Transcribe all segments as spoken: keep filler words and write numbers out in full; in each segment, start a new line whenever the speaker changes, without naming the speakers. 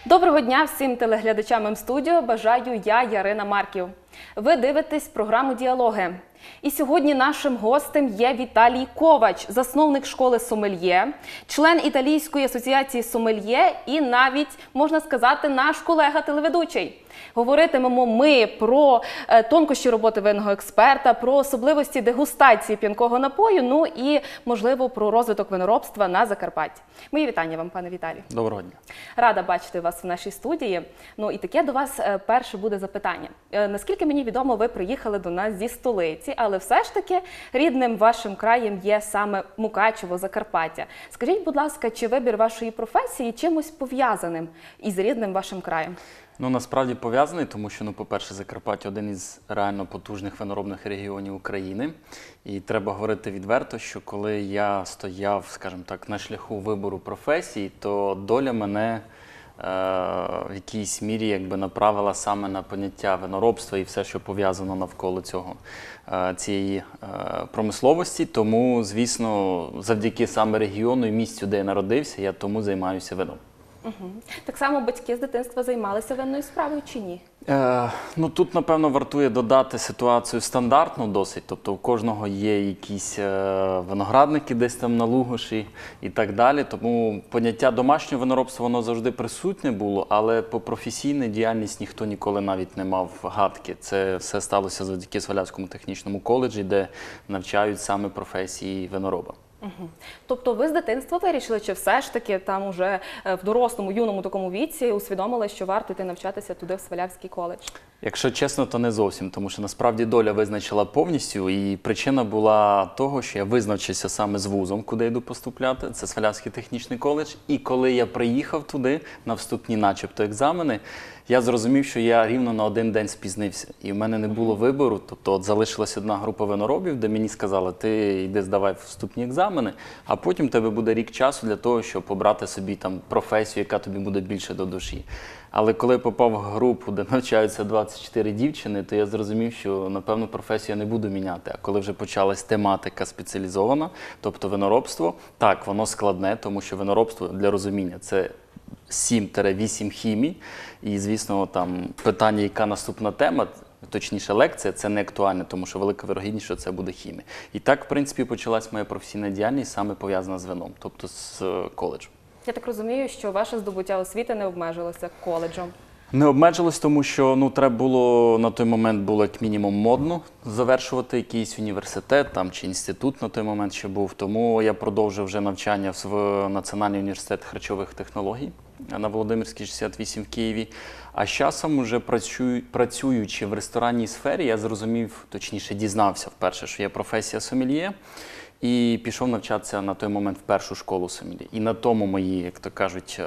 Доброго дня всім телеглядачам М-студіо. Бажаю я, Ярина Марків. Ви дивитесь програму «Діалоги». І сьогодні нашим гостем є Віталій Ковач, засновник школи сомельє, член Італійської асоціації сомельє і навіть, можна сказати, наш колега-телеведучий. Говоритимемо ми про тонкощі роботи винного експерта, про особливості дегустації п'янкого напою, ну і, можливо, про розвиток виноробства на Закарпатті. Мої вітання вам, пане Віталію.
Доброго дня.
Рада бачити вас в нашій студії. Ну і таке до вас перше буде запитання. Наскільки мені відомо, ви приїхали до нас зі столиці, але все ж таки рідним вашим краєм є саме Мукачево, Закарпаття. Скажіть, будь ласка, чи вибір вашої професії чимось пов'язаним із рідним вашим краєм?
Ну, насправді пов'язаний, тому що, ну, по-перше, Закарпаття – один із реально потужних виноробних регіонів України. І треба говорити відверто, що коли я стояв, скажімо так, на шляху вибору професії, то доля мене е в якійсь мірі якби направила саме на поняття виноробства і все, що пов'язано навколо цього, е цієї е промисловості. Тому, звісно, завдяки саме регіону і місцю, де я народився, я тому займаюся вином.
Угу. Так само батьки з дитинства займалися винною справою чи ні?
Е, ну, тут, напевно, вартує додати ситуацію стандартну досить. Тобто у кожного є якісь е, виноградники десь там на Лугоші і так далі. Тому поняття домашнього виноробства, воно завжди присутнє було, але по професійній діяльність ніхто ніколи навіть не мав гадки. Це все сталося завдяки Свалявському технічному коледжі, де навчають саме професії винороба.
Угу. Тобто ви з дитинства вирішили, чи все ж таки там уже в дорослому, юному такому віці усвідомили, що варто йти навчатися туди в Свалявський коледж?
Якщо чесно, то не зовсім, тому що насправді доля визначила повністю, і причина була того, що я визначився саме з вузом, куди йду поступляти, це Свалявський технічний коледж, і коли я приїхав туди на вступні начебто екзамени, я зрозумів, що я рівно на один день спізнився, і в мене не було вибору, тобто от залишилась одна група виноробів, де мені сказали, ти йди здавай вступні екзамени, а потім в тебе буде рік часу для того, щоб обрати собі там професію, яка тобі буде більше до душі. Але коли я попав в групу, де навчаються двадцять чотири дівчини, то я зрозумів, що, напевно, професію я не буду міняти. А коли вже почалась тематика спеціалізована, тобто виноробство, так, воно складне, тому що виноробство, для розуміння, це сім-вісім хімій. І, звісно, там питання, яка наступна тема, точніше лекція, це не актуальне, тому що велика вірогідність, що це буде хімія. І так, в принципі, почалась моя професійна діяльність, саме пов'язана з вином, тобто з коледжем.
Я так розумію, що ваше здобуття освіти не обмежилося коледжем.
Не обмежилось, тому що ну, треба було, на той момент було як мінімум модно завершувати якийсь університет там, чи інститут на той момент ще був. Тому я продовжив вже навчання в Національний університет харчових технологій на Володимирській, шістдесят вісім в Києві. А з часом, вже працюю, працюючи в ресторанній сфері, я зрозумів, точніше дізнався вперше, що є професія сомельє. І пішов навчатися на той момент в першу школу сомельє. І на тому мої, як то кажуть,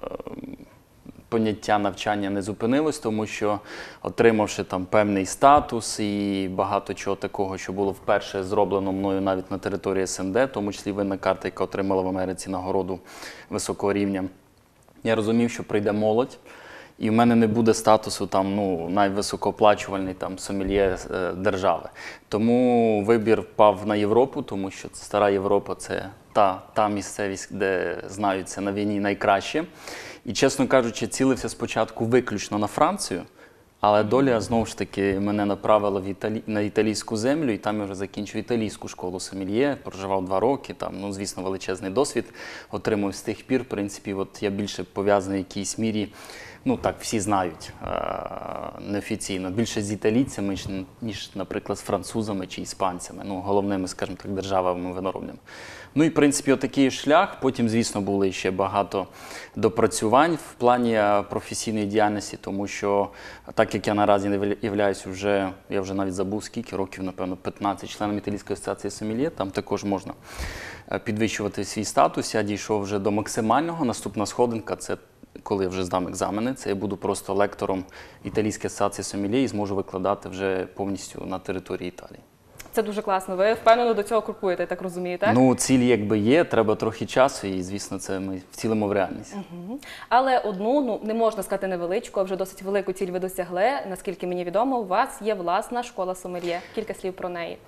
поняття навчання не зупинилось, тому що, отримавши там певний статус і багато чого такого, що було вперше зроблено мною навіть на території ес ен де, в тому числі винна карта, яка отримала в Америці нагороду високого рівня, я розумів, що прийде молодь, і в мене не буде статусу там, ну, найвисокооплачувальний там сомельє держави. Тому вибір впав на Європу, тому що стара Європа – це та, та місцевість, де знаються на війні найкраще. І, чесно кажучи, цілився спочатку виключно на Францію, але доля, знову ж таки, мене направила в Італі... на італійську землю, і там я вже закінчив італійську школу сомельє, проживав два роки, там, ну, звісно, величезний досвід отримав з тих пір. В принципі, от я більше пов'язаний в якійсь мірі, ну так, всі знають, неофіційно, більше з італійцями, ніж, наприклад, з французами чи іспанцями, ну, головними, скажімо так, державами виноробними. Ну і, в принципі, отакий шлях. Потім, звісно, були ще багато допрацювань в плані професійної діяльності, тому що, так як я наразі являюсь вже, я вже навіть забув скільки років, напевно, п'ятнадцять, членом Італійської асоціації сомельє, там також можна підвищувати свій статус. Я дійшов вже до максимального. Наступна сходинка – це коли я вже здам екзамени, це я буду просто лектором Італійської асоціації сомельє і зможу викладати вже повністю на території Італії.
Це дуже класно. Ви впевнено до цього крокуєте, я так розумію, так?
Ну, ціль якби є, треба трохи часу і, звісно, це ми втілимо в реальність.
Угу. Але одну, ну, не можна сказати невеличку, а вже досить велику ціль ви досягли. Наскільки мені відомо, у вас є власна школа сомельє. Кілька слів про неї.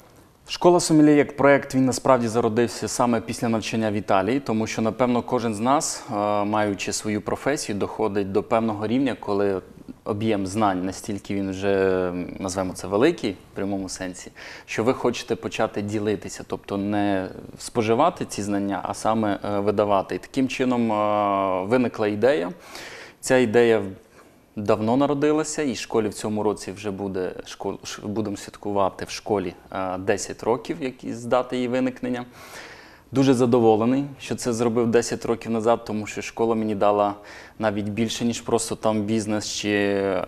Школа сомельє як проєкт, він насправді зародився саме після навчання в Італії, тому що, напевно, кожен з нас, маючи свою професію, доходить до певного рівня, коли об'єм знань настільки він вже, назвемо це, великий, в прямому сенсі, що ви хочете почати ділитися, тобто не споживати ці знання, а саме видавати. І таким чином виникла ідея. Ця ідея давно народилася, і школі в цьому році вже буде, школ, будемо святкувати в школі десять років, як із дати її виникнення. Дуже задоволений, що це зробив десять років назад, тому що школа мені дала навіть більше, ніж просто там бізнес чи е,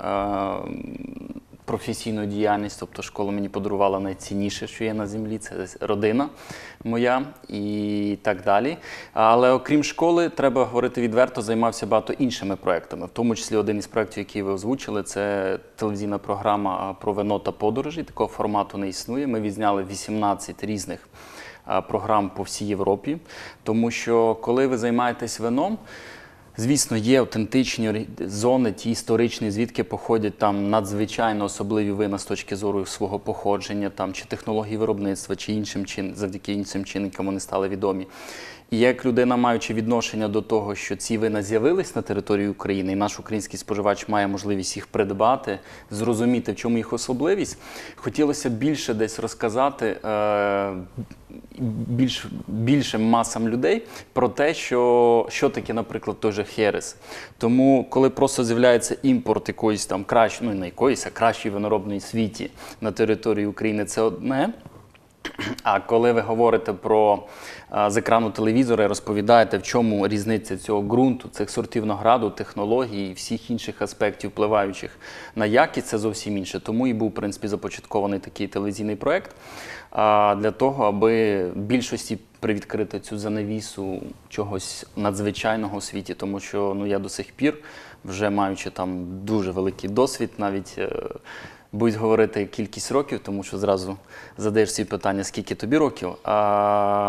професійну діяльність. Тобто школа мені подарувала найцінніше, що є на землі, це родина моя і так далі. Але окрім школи, треба говорити відверто, займався багато іншими проєктами. В тому числі один із проєктів, який ви озвучили, це телевізійна програма про вино та подорожі. Такого формату не існує. Ми відзняли вісімнадцять різних програм по всій Європі, тому що коли ви займаєтесь вином, звісно, є автентичні зони, ті історичні, звідки походять там надзвичайно особливі вина з точки зору свого походження, там, чи технології виробництва, чи іншим чин, завдяки іншим чинникам вони стали відомі. І як людина, маючи відношення до того, що ці вина з'явились на території України, і наш український споживач має можливість їх придбати, зрозуміти, в чому їх особливість, хотілося більше десь розказати е, більш, більшим масам людей про те, що, що таке, наприклад, той же херес. Тому, коли просто з'являється імпорт якоїсь там кращої, ну не якоїсь, а кращої виноробної світі на території України, це одне. А коли ви говорите про з екрану телевізора і розповідаєте, в чому різниця цього ґрунту, цих сортів винограду, технологій і всіх інших аспектів, впливаючих на якість, це зовсім інше. Тому і був, в принципі, започаткований такий телевізійний проєкт для того, аби більшості привідкрити цю занавісу чогось надзвичайного у світі. Тому що ну, я до сих пір, вже маючи там дуже великий досвід, навіть боюсь говорити кількість років, тому що зразу задаєш ці питання, скільки тобі років. А,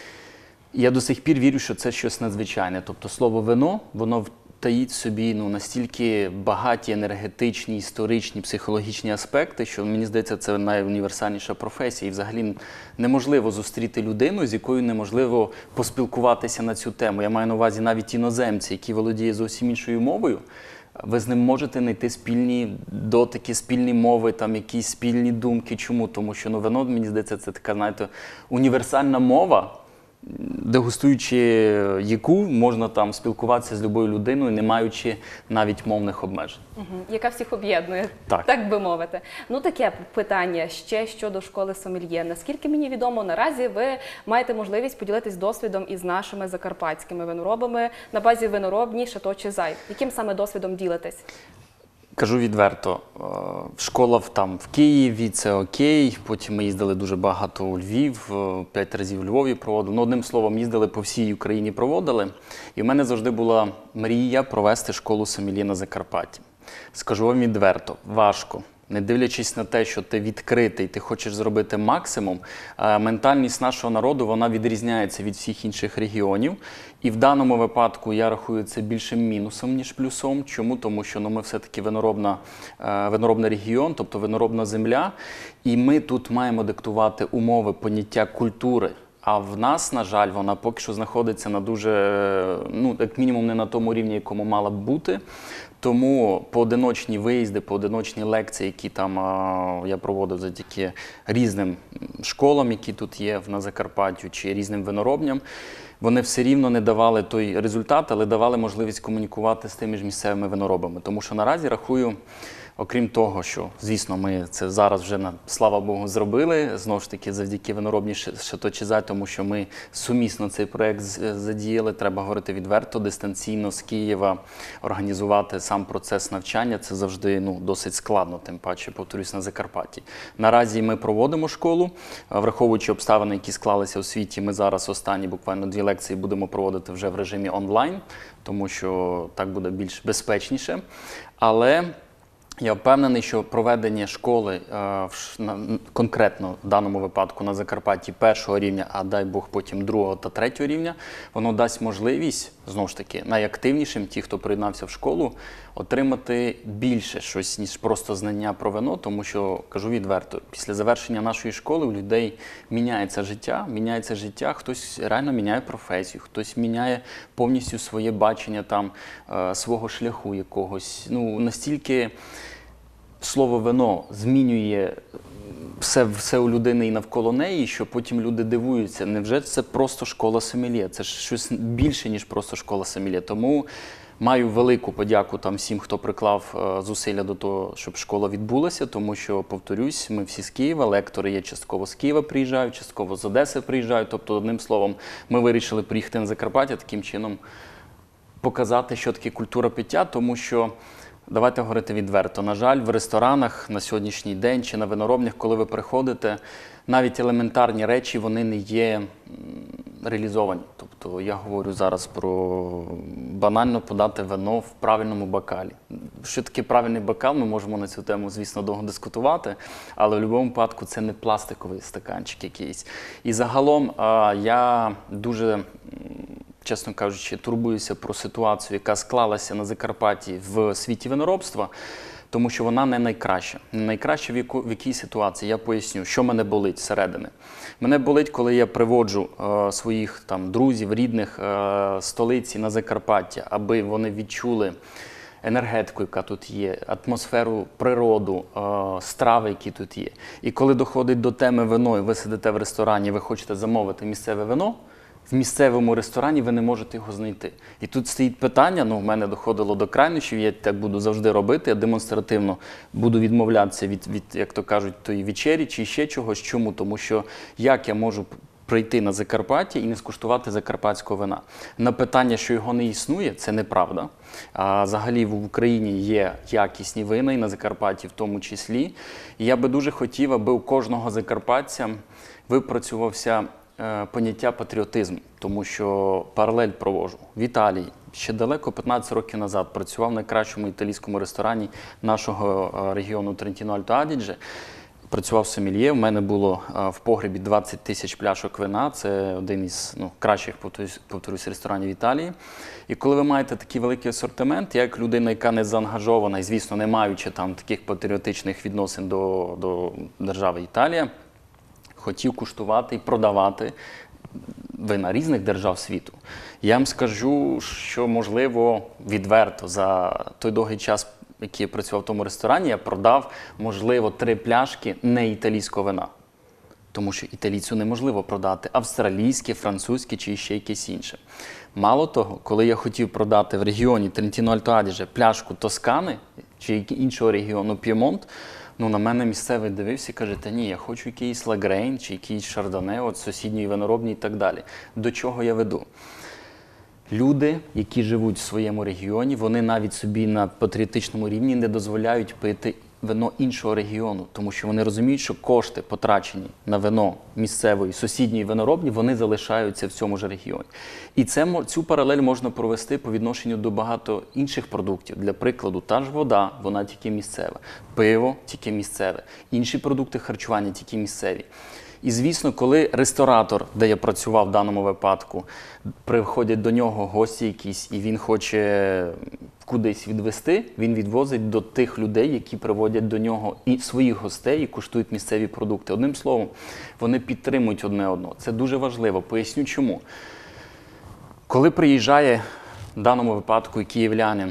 я до сих пір вірю, що це щось надзвичайне. Тобто слово «вино», воно таїть в собі ну, настільки багаті енергетичні, історичні, психологічні аспекти, що, мені здається, це найуніверсальніша професія. І взагалі неможливо зустріти людину, з якою неможливо поспілкуватися на цю тему. Я маю на увазі навіть іноземці, які володіють зовсім іншою мовою. Ви з ним можете знайти спільні дотики, спільні мови, там якісь спільні думки. Чому? Тому що ну, вино, мені здається, це така, знаєте, універсальна мова, дегустуючи яку можна там спілкуватися з любою людиною, не маючи навіть мовних обмежень.
Угу. Яка всіх об'єднує,
так.
так би мовити. Ну таке питання ще щодо школи сомельє. Наскільки мені відомо, наразі ви маєте можливість поділитись досвідом із нашими закарпатськими виноробами на базі виноробні «Шато Чизай». Яким саме досвідом ділитесь?
Кажу відверто, школа там в Києві, це окей, потім ми їздили дуже багато у Львів, п'ять разів у Львові проводили. Ну, одним словом, їздили по всій Україні, проводили. І в мене завжди була мрія провести школу сомельє на Закарпатті. Скажу вам відверто, важко. Не дивлячись на те, що ти відкритий, ти хочеш зробити максимум, ментальність нашого народу, вона відрізняється від всіх інших регіонів. І в даному випадку я рахую це більшим мінусом, ніж плюсом. Чому? Тому що ну, ми все-таки виноробна, виноробний регіон, тобто виноробна земля, і ми тут маємо диктувати умови, поняття культури. А в нас, на жаль, вона поки що знаходиться на дуже, ну, як мінімум, не на тому рівні, якому мала б бути. Тому поодиночні виїзди, поодиночні лекції, які там а, я проводив завдяки різним школам, які тут є на Закарпаттю, чи різним виноробням, вони все рівно не давали той результат, але давали можливість комунікувати з тими ж місцевими виноробами. Тому що наразі рахую, окрім того, що, звісно, ми це зараз вже, слава Богу, зробили, знову ж таки, завдяки виноробній «Шато Чизай», тому що ми сумісно цей проєкт задіяли, треба говорити відверто, дистанційно з Києва організувати сам процес навчання, це завжди ну, досить складно, тим паче, повторюсь, на Закарпатті. Наразі ми проводимо школу, враховуючи обставини, які склалися у світі, ми зараз останні буквально дві лекції будемо проводити вже в режимі онлайн, тому що так буде більш безпечніше. Але я впевнений, що проведення школи конкретно в даному випадку на Закарпатті першого рівня, а дай Бог потім другого та третього рівня, воно дасть можливість знову ж таки, найактивнішим, ті, хто приєднався в школу, отримати більше щось, ніж просто знання про вино, тому що, кажу відверто, після завершення нашої школи у людей міняється життя, міняється життя, хтось реально міняє професію, хтось міняє повністю своє бачення там, е, свого шляху якогось. Ну, настільки слово вино змінює все, все у людини і навколо неї, що потім люди дивуються, невже це просто школа сомельє? Це ж щось більше, ніж просто школа сомельє. Тому маю велику подяку там всім, хто приклав е, зусилля до того, щоб школа відбулася, тому що, повторюсь, ми всі з Києва, лектори є частково з Києва приїжджають, частково з Одеси приїжджають. Тобто, одним словом, ми вирішили приїхати на Закарпаття, таким чином показати, що таке культура пиття, тому що, давайте говорити відверто, на жаль, в ресторанах на сьогоднішній день чи на виноробнях, коли ви приходите, навіть елементарні речі, вони не є реалізовані. Тобто я говорю зараз про банально подати вино в правильному бокалі. Що таке правильний бокал, ми можемо на цю тему, звісно, довго дискутувати, але в будь-якому випадку це не пластиковий стаканчик якийсь. І загалом я дуже, чесно кажучи, турбуюся про ситуацію, яка склалася на Закарпатті в світі виноробства, тому що вона не найкраща. Не найкраща в, яку, в якій ситуації. Я поясню, що мене болить зсередини. Мене болить, коли я приводжу е, своїх там, друзів, рідних е, столиці на Закарпаття, аби вони відчули енергетику, яка тут є, атмосферу, природу, е, страви, які тут є. І коли доходить до теми вино, і ви сидите в ресторані, ви хочете замовити місцеве вино, в місцевому ресторані ви не можете його знайти. І тут стоїть питання, ну, в мене доходило до крайнощів, я так буду завжди робити, я демонстративно буду відмовлятися від, від, як то кажуть, тої вечері чи ще чогось. Чому? Тому що як я можу прийти на Закарпаття і не скуштувати закарпатського вина? На питання, що його не існує, це неправда. А взагалі в Україні є якісні вина, і на Закарпатті в тому числі. І я би дуже хотів, аби у кожного закарпатця випрацювався поняття патріотизму, тому що паралель провожу. В Італії ще далеко, п'ятнадцять років назад, працював в найкращому італійському ресторані нашого регіону Трентіно-Альто Адідже. Працював сомельє, в мене було в погребі двадцять тисяч пляшок вина, це один із ну, кращих, повторюсь, повторюсь, ресторанів Італії. І коли ви маєте такий великий асортимент, я як людина, яка не заангажована, і, звісно, не маючи там таких патріотичних відносин до, до держави Італія, хотів куштувати і продавати вина різних держав світу. Я вам скажу, що, можливо, відверто, за той довгий час, який я працював в тому ресторані, я продав, можливо, три пляшки не італійського вина. Тому що італійцю неможливо продати австралійське, французьке чи ще якесь інше. Мало того, коли я хотів продати в регіоні Трентіно-Альто Адідже пляшку Тоскани чи іншого регіону П'ємонт, ну, на мене місцевий дивився і каже, та ні, я хочу якийсь Лагрейн чи якийсь Шардоне, от сусідньої виноробні і так далі. До чого я веду? Люди, які живуть в своєму регіоні, вони навіть собі на патріотичному рівні не дозволяють пити вино іншого регіону, тому що вони розуміють, що кошти, потрачені на вино місцевої, сусідньої виноробні, вони залишаються в цьому ж регіоні. І це, цю паралель можна провести по відношенню до багато інших продуктів. Для прикладу, та ж вода, вона тільки місцева, пиво тільки місцеве, інші продукти харчування тільки місцеві. І, звісно, коли ресторатор, де я працював в даному випадку, приходять до нього гості якісь, і він хоче кудись відвести, він відвозить до тих людей, які приводять до нього і своїх гостей і куштують місцеві продукти. Одним словом, вони підтримують одне одного. Це дуже важливо. Поясню чому. Коли приїжджає в даному випадку київлянин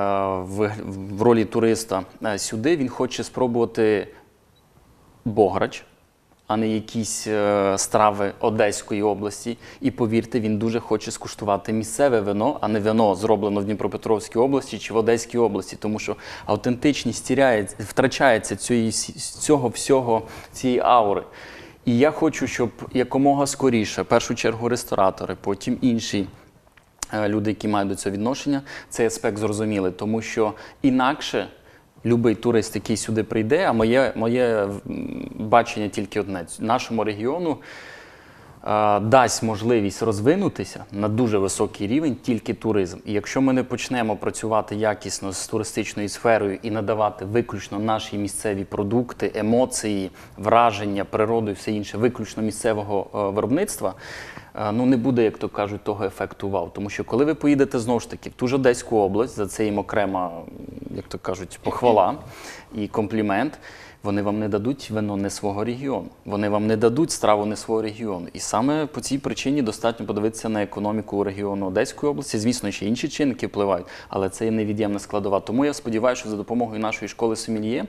в ролі туриста сюди, він хоче спробувати бограч, а не якісь е, страви Одеської області. І повірте, він дуже хоче скуштувати місцеве вино, а не вино, зроблено в Дніпропетровській області чи в Одеській області, тому що автентичність тіряється, втрачається цієї, цього всього, цієї аури. І я хочу, щоб якомога скоріше, в першу чергу ресторатори, потім інші е, люди, які мають до цього відношення, цей аспект зрозуміли, тому що інакше любий турист, який сюди прийде, а моє, моє бачення тільки одне. Нашому регіону е, дасть можливість розвинутися на дуже високий рівень тільки туризм. І якщо ми не почнемо працювати якісно з туристичною сферою і надавати виключно наші місцеві продукти, емоції, враження, природу і все інше, виключно місцевого е, виробництва, е, ну не буде, як то кажуть, того ефекту вау. Тому що коли ви поїдете знову ж таки в ту ж Одеську область, за це їм окрема, як то кажуть, похвала і комплімент, вони вам не дадуть вино не свого регіону, вони вам не дадуть страву не свого регіону. І саме по цій причині достатньо подивитися на економіку регіону Одеської області. Звісно, ще інші чинники впливають, але це є невід'ємна складова. Тому я сподіваюся, що за допомогою нашої школи сомельє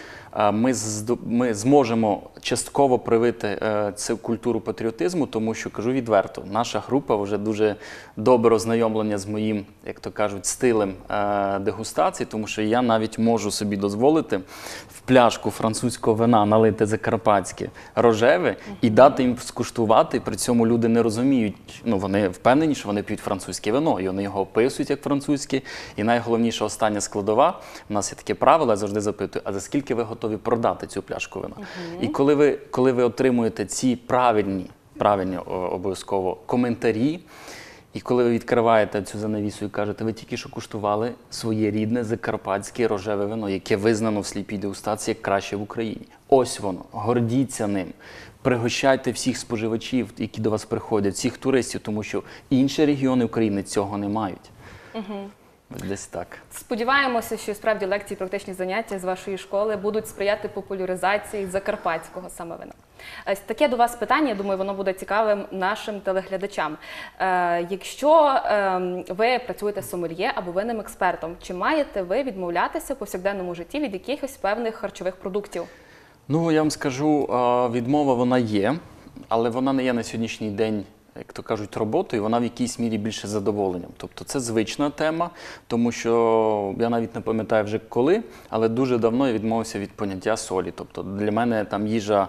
ми, ми зможемо частково привити е, цю культуру патріотизму, тому що, кажу відверто, наша група вже дуже добре ознайомлена з моїм, як то кажуть, стилем е, дегустації, тому що я навіть можу собі дозволити в пляшку французького вина налити закарпатське рожеве і дати їм скуштувати, при цьому люди не розуміють, ну вони впевнені, що вони п'ють французьке вино, і вони його описують як французьке. І найголовніша остання складова, у нас є таке правило, я завжди запитую, а за скільки ви готові продати цю пляшку вина? Uh-huh. І коли ви, коли ви отримуєте ці правильні, правильні обов'язково коментарі, і коли ви відкриваєте цю занавісу і кажете, ви тільки що куштували своє рідне закарпатське рожеве вино, яке визнано в сліпій дегустації як краще в Україні. Ось воно, гордіться ним. Пригощайте всіх споживачів, які до вас приходять, всіх туристів, тому що інші регіони України цього не мають. Uh-huh. Десь так.
Сподіваємося, що справді лекції, практичні заняття з вашої школи будуть сприяти популяризації закарпатського саме вина. Таке до вас питання, я думаю, воно буде цікавим нашим телеглядачам. Е, якщо е, ви працюєте сомельє або винним експертом, чи маєте ви відмовлятися в повсякденному житті від якихось певних харчових продуктів?
Ну, я вам скажу, відмова вона є, але вона не є на сьогоднішній день, як то кажуть, роботою, вона в якійсь мірі більше задоволенням. Тобто це звична тема, тому що я навіть не пам'ятаю вже коли, але дуже давно я відмовився від поняття солі. Тобто для мене там їжа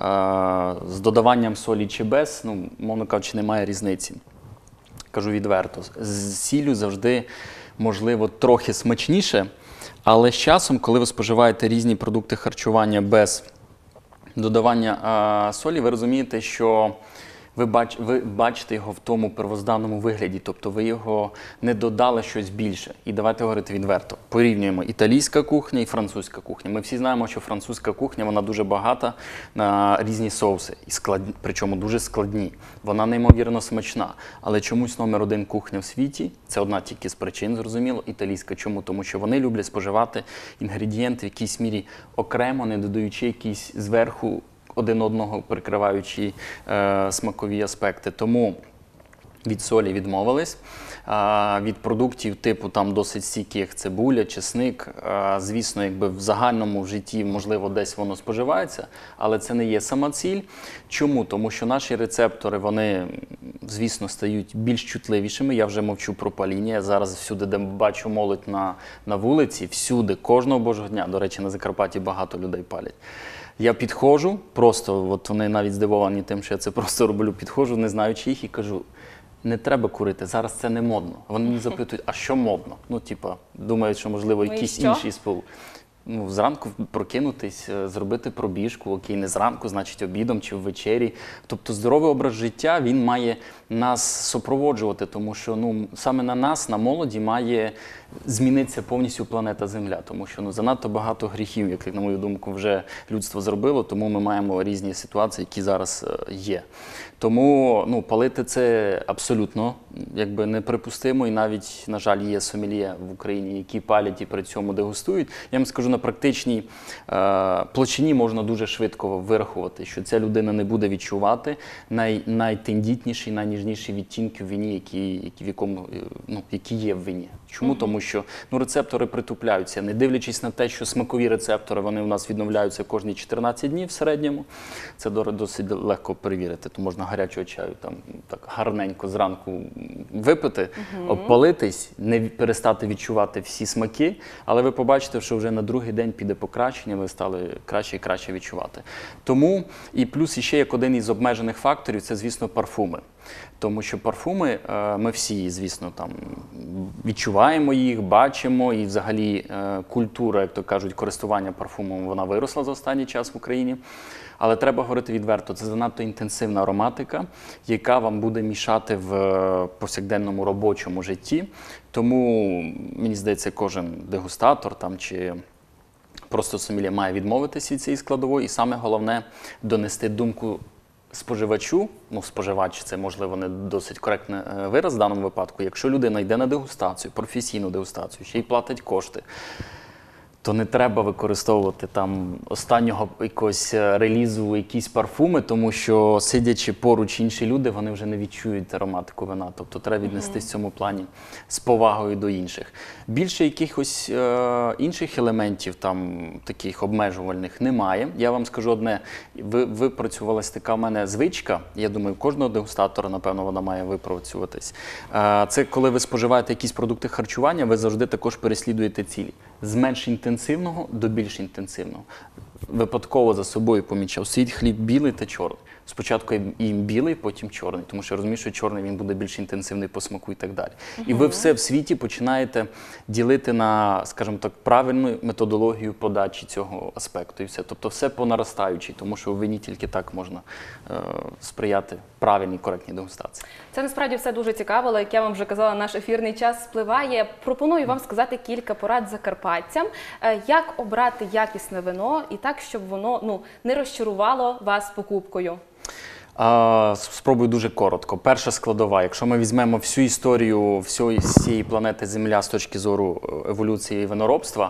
е з додаванням солі чи без, ну, мовно кажучи, немає різниці. Кажу відверто. З сіллю завжди, можливо, трохи смачніше, але з часом, коли ви споживаєте різні продукти харчування без додавання е солі, ви розумієте, що Ви, бач, ви бачите його в тому первозданному вигляді, тобто ви його не додали щось більше. І давайте говорити відверто. Порівнюємо італійська кухня і французька кухня. Ми всі знаємо, що французька кухня, вона дуже багата на різні соуси, і складні, причому дуже складні. Вона неймовірно смачна. Але чомусь номер один кухня в світі, це одна тільки з причин, зрозуміло, італійська. Чому? Тому що вони люблять споживати інгредієнти в якійсь мірі окремо, не додаючи якісь зверху один одного прикриваючи е, смакові аспекти. Тому від солі відмовились. А, від продуктів типу там досить стійких цибуля, чесник, а, звісно, якби в загальному житті, можливо, десь воно споживається, але це не є сама ціль. Чому? Тому що наші рецептори, вони, звісно, стають більш чутливішими. Я вже мовчу про паління. Я зараз всюди, де бачу молодь на, на вулиці, всюди, кожного божого дня, до речі, на Закарпатті багато людей палять. Я підходжу, просто, от вони навіть здивовані тим, що я це просто роблю, підходжу, не знаючи їх, і кажу, не треба курити, зараз це не модно. Вони мені запитують, а що модно? Ну, типа, думають, що, можливо, якийсь
ну,
інший спол. Ну, зранку прокинутись, зробити пробіжку, окей, не зранку, значить обідом чи ввечері. Тобто здоровий образ життя, він має нас супроводжувати, тому що ну, саме на нас, на молоді, має змінитися повністю планета Земля, тому що ну, занадто багато гріхів, як, на мою думку, вже людство зробило, тому ми маємо різні ситуації, які зараз є. Тому ну, палити це абсолютно якби, неприпустимо, і навіть, на жаль, є сомельє в Україні, які палять і при цьому дегустують. Я вам скажу, на практичній е, площині можна дуже швидко вирахувати, що ця людина не буде відчувати най, найтендітніші, найніжніші відтінки в вині, які, які, в якому, ну, які є в вині. Чому? Uh-huh. Тому що ну, рецептори притупляються, не дивлячись на те, що смакові рецептори, вони у нас відновляються кожні чотирнадцять днів в середньому. Це досить легко перевірити. То можна гарячого чаю там, так гарненько зранку випити, uh-huh. обпалитись, не перестати відчувати всі смаки, але ви побачите, що вже на другий другий день піде покращення, ви стали краще і краще відчувати. Тому, і плюс іще як один із обмежених факторів, це, звісно, парфуми. Тому що парфуми, ми всі, звісно, там відчуваємо їх, бачимо, і взагалі культура, як то кажуть, користування парфумом, вона виросла за останній час в Україні. Але треба говорити відверто, це занадто інтенсивна ароматика, яка вам буде мішати в повсякденному робочому житті. Тому, мені здається, кожен дегустатор там, чи просто сомельє має відмовитися від цієї складової. І саме головне – донести думку споживачу, ну споживач – це, можливо, не досить коректний вираз в даному випадку. Якщо людина йде на дегустацію, професійну дегустацію, ще й платить кошти, то не треба використовувати там останнього якогось релізу якісь парфуми, тому що, сидячи поруч інші люди, вони вже не відчують ароматику вина. Тобто треба віднести в цьому плані з повагою до інших. Більше якихось е, інших елементів, там, таких обмежувальних, немає. Я вам скажу одне, ви, випрацювалася така в мене звичка, я думаю, у кожного дегустатора, напевно, вона має випрацюватись. Е, це коли ви споживаєте якісь продукти харчування, ви завжди також переслідуєте цілі. З менш інтенсивного до більш інтенсивного. Випадково за собою помічав, стоїть хліб білий та чорний. Спочатку їм білий, потім чорний, тому що розумію, що чорний він буде більш інтенсивний по смаку і так далі. Uh-huh. І ви все в світі починаєте ділити на, скажімо так, правильну методологію подачі цього аспекту і все. Тобто все по наростаючій, тому що у вині тільки так можна е, сприяти правильній, коректній дегустації.
Це насправді все дуже цікаво, але, як я вам вже казала, наш ефірний час спливає. Пропоную вам сказати кілька порад закарпатцям, е, як обрати якісне вино і так, щоб воно ну, не розчарувало вас покупкою.
А, спробую дуже коротко. Перша складова. Якщо ми візьмемо всю історію всієї, всієї планети Земля з точки зору еволюції виноробства,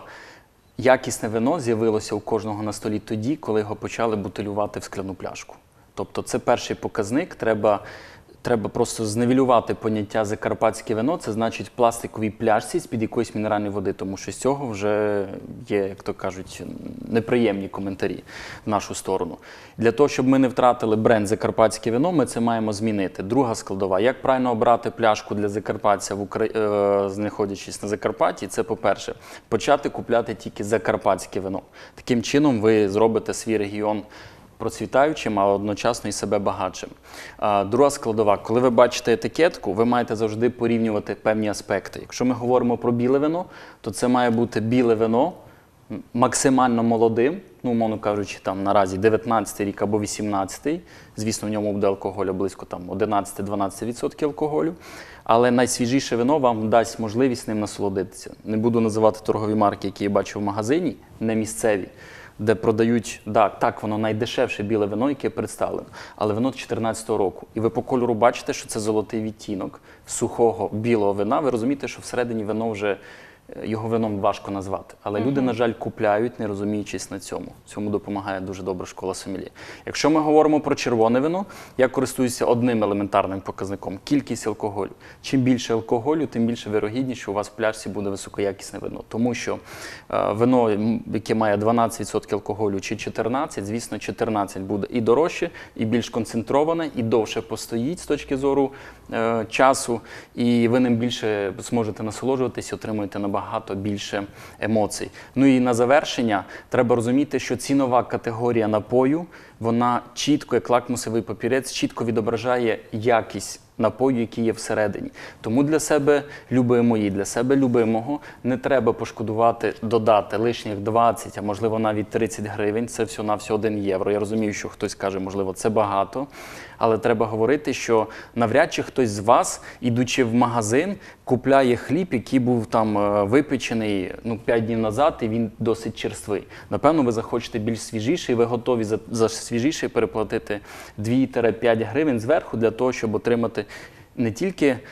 якісне вино з'явилося у кожного на столі тоді, коли його почали бутилювати в скляну пляшку. Тобто це перший показник. Треба, треба просто зневелювати поняття закарпатське вино. Це значить пластиковій пляшці з-під якоїсь мінеральної води, тому що з цього вже є, як то кажуть, неприємні коментарі в нашу сторону. Для того, щоб ми не втратили бренд «Закарпатське вино», ми це маємо змінити. Друга складова. Як правильно обрати пляшку для закарпатця, в Украї... знаходячись на Закарпатті, це, по-перше, почати купляти тільки закарпатське вино. Таким чином ви зробите свій регіон процвітаючим, а одночасно і себе багатшим. А, друга складова. Коли ви бачите етикетку, ви маєте завжди порівнювати певні аспекти. Якщо ми говоримо про біле вино, то це має бути біле вино, максимально молодим, ну, умовно кажучи, там наразі дев'ятнадцятий рік або вісімнадцятий. Звісно, в ньому буде алкоголю близько там одинадцять-дванадцять відсотків алкоголю. Але найсвіжіше вино вам дасть можливість ним насолодитися. Не буду називати торгові марки, які я бачу в магазині, не місцеві, де продають, так, так, воно найдешевше біле вино, яке представлено, але вино чотирнадцятого року. І ви по кольору бачите, що це золотий відтінок сухого білого вина. Ви розумієте, що всередині вино вже, його вином важко назвати. Але люди, на жаль, купляють, не розуміючись на цьому. Цьому допомагає дуже добре школа сомельє. Якщо ми говоримо про червоне вино, я користуюся одним елементарним показником – кількість алкоголю. Чим більше алкоголю, тим більше вірогідність, що у вас в пляшці буде високоякісне вино. Тому що е, вино, яке має дванадцять відсотків алкоголю чи чотирнадцять, звісно, чотирнадцять буде і дорожче, і більш концентроване, і довше постоїть з точки зору е, часу, і ви ним більше зможете насолоджуватись і отримуєте набагато багато більше емоцій. Ну і на завершення треба розуміти, що цінова категорія напою, вона чітко, як лакмусовий папірець, чітко відображає якість напою, який є всередині. Тому для себе любимої, для себе любимого не треба пошкодувати, додати лишніх двадцять, а можливо навіть тридцять гривень. Це всього-навсього один євро. Я розумію, що хтось каже, можливо, це багато. Але треба говорити, що навряд чи хтось з вас, ідучи в магазин, купляє хліб, який був там випечений ну, п'ять днів назад, і він досить черствий. Напевно, ви захочете більш свіжіший, і ви готові за, за свіжіший переплатити дві-п'ять гривень зверху для того, щоб отримати не тільки е,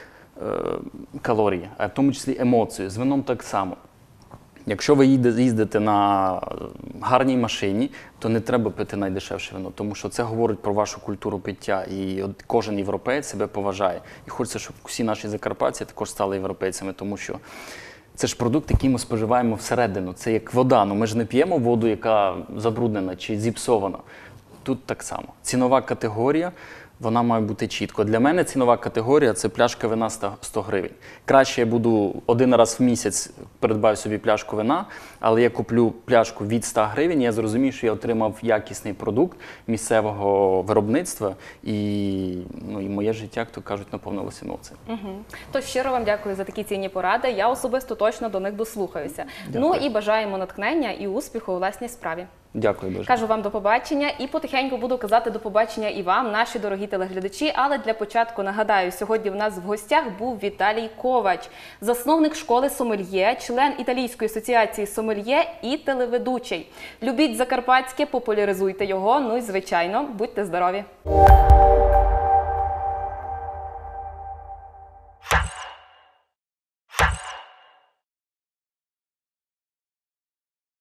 калорії, а в тому числі емоцію. З вином так само. Якщо ви їздите на гарній машині, то не треба пити найдешевше вино, тому що це говорить про вашу культуру пиття, і от кожен європеєць себе поважає. І хочеться, щоб всі наші закарпатці також стали європейцями, тому що це ж продукт, який ми споживаємо всередину. Це як вода. Ну, ми ж не п'ємо воду, яка забруднена чи зіпсована. Тут так само. Цінова категорія. вона має бути чітко. Для мене цінова категорія – це пляшка вина сто гривень. Краще я буду один раз в місяць придбаю собі пляшку вина, але я куплю пляшку від ста гривень, я зрозумію, що я отримав якісний продукт місцевого виробництва, і, ну, і моє життя, як то кажуть, наповнилося емоціями.
Угу. То щиро вам дякую за такі цінні поради. Я особисто точно до них дослухаюся.
Дякую.
Ну і бажаємо натхнення і успіху у власній справі.
Дякую, Боже.
Кажу вам до побачення і потихеньку буду казати до побачення і вам, наші дорогі телеглядачі. Але для початку нагадаю, сьогодні в нас в гостях був Віталій Ковач, засновник школи сомельє, член Італійської асоціації сомельє і телеведучий. Любіть закарпатське, популяризуйте його, ну і звичайно, будьте здорові!